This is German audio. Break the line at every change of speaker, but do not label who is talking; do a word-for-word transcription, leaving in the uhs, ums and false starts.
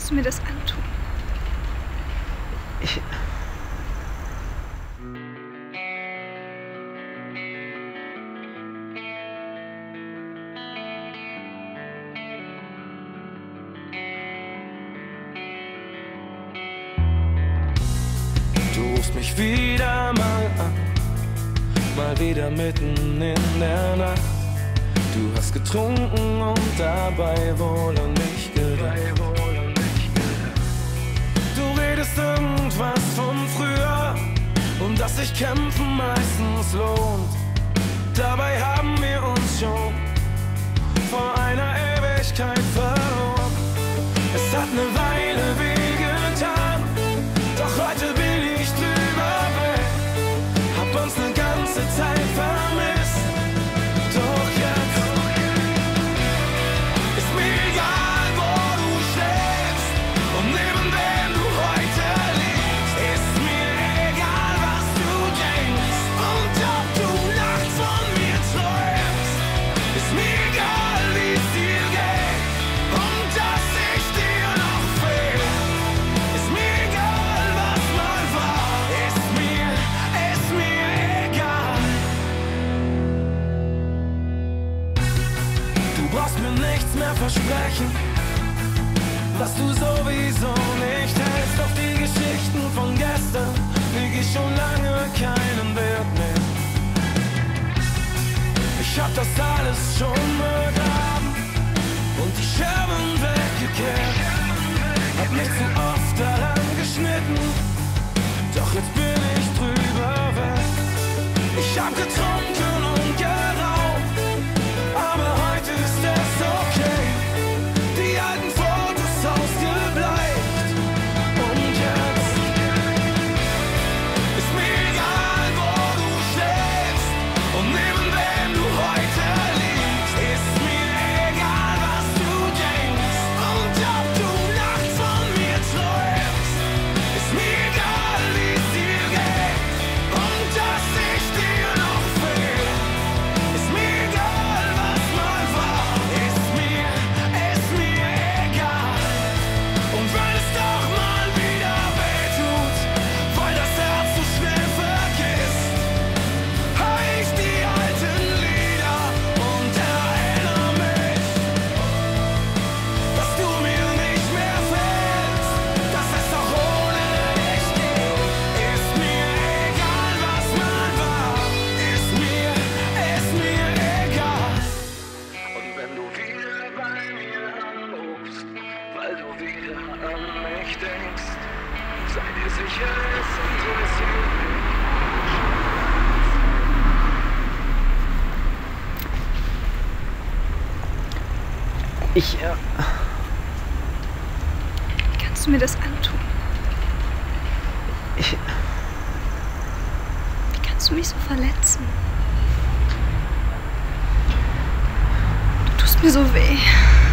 kannst du mir das antun?
Ich...
Du rufst mich wieder mal an, mal wieder mitten in der Nacht. Du hast getrunken und dabei wohl an mich gedacht. Du redest irgendwas von früher und dass sich Kämpfen meistens lohnt. Dabei haben wir uns schon vor einer Ewigkeit verloren. Es hat eine Weile wehgetan, doch heute bin ich drüber weg. Hab uns eine ganze Zeit vermisst, doch jetzt ist mir egal, wo du schläfst und neben wem du heute liegst. Ist mir egal, was du denkst und ob du nachts von mir träumst. Ist mir egal, wie es dir geht und dass ich dir noch fehl. Ist mir egal, was mal war. Ist mir, ist mir egal. Du brauchst mir nichts mehr versprechen, was du sowieso nicht hältst. Doch die Geschichten von gestern lege ich schon lange keinen Wert mehr. Ich hab das alles schon begraben und die Scherben weggekehrt. Hab mich zu oft daran geschnitten, doch jetzt bin ich drüber weg. Ich hab getrunken und geraucht, aber heute ist es okay. Die alten Fotos ausgebleicht und jetzt ist mir egal, wo du schläfst und neben wem du heute liegst. Ist mir egal, was du denkst und ob du nachts von mir träumst. Ist mir egal, wie es dir geht und dass ich dir noch fehl. Ist mir egal, was mal war. Ist mir, ist mir egal. Und wenn es doch mal wieder wehtut, weil das Herz so schnell vergisst, hör ich die alten Lieder und erinnere mich, dass du mir nicht mehr fehlst, dass es auch ohne dich geht. Ist mir egal, was mal war. Ist mir, ist mir egal. Und wenn du wieder bei mir anrufst, weil du wieder an mich denkst, sei dir sicher, es interessiert mich.
Ich... Äh,
Wie kannst du mir das antun?
ich...
Wie kannst du mich so verletzen? Du tust mir so weh.